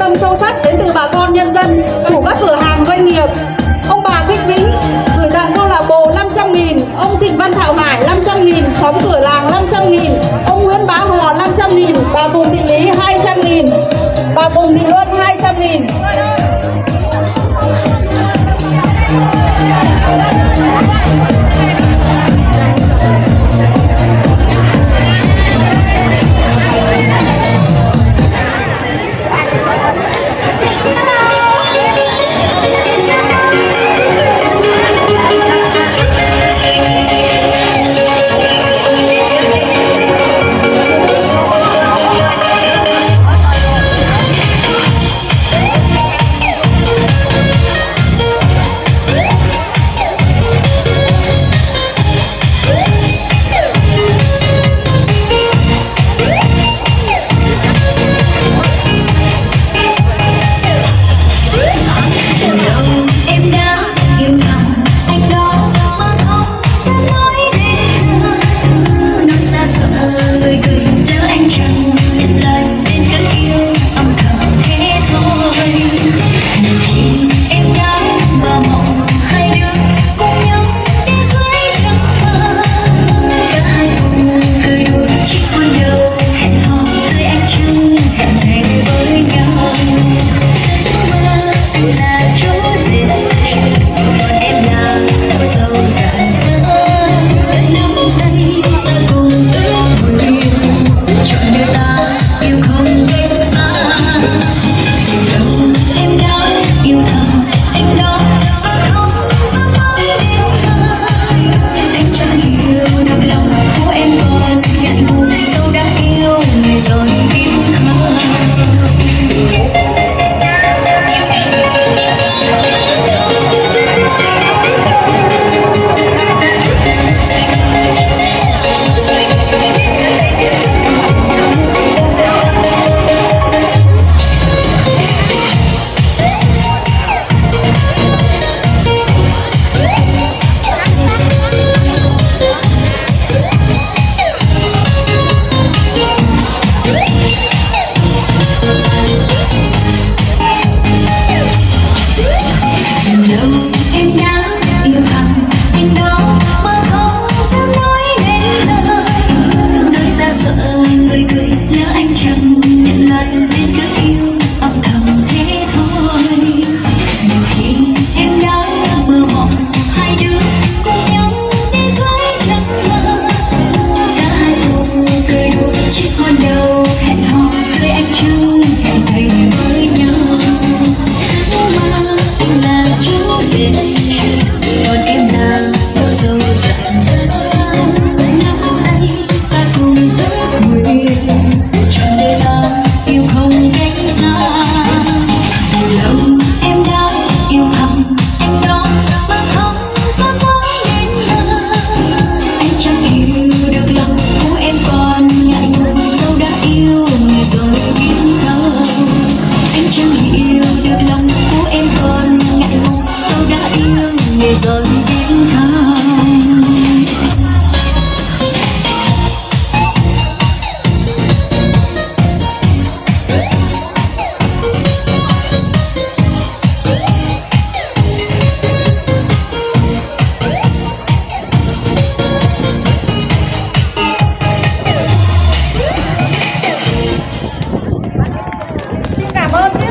tâm sâu sắc đến từ bà con nhân dân, chủ các cửa hàng doanh nghiệp. Ông bà Thích Vĩnh gửi tặng câu lạc bộ 500.000, ông Trịnh Văn Thảo Mải 500.000, xóm Cửa Làng 500.000, ông Nguyễn Bá Hò 500.000, bà Phùng Thị Lý 200.000, bà Phùng Thị Luân 200.000. Cảm ơn nhé.